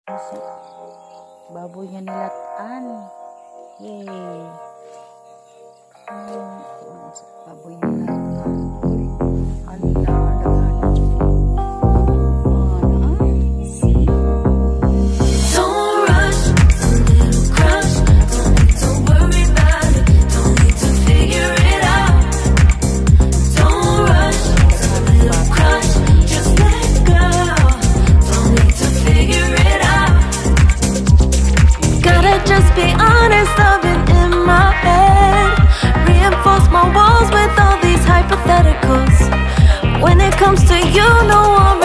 Kasi baboy niya nilatan. Yay! Baboy nilatan. Uy, kanila, daghan. Don't rush, a little crush. Don't need to worry about it. Don't need to figure it out. Don't rush, a little crush. Just let go. Don't need to figure it out. Gotta just be honest, I've been in my head. Reinforce my walls with all these hypotheticals. When it comes to you, no one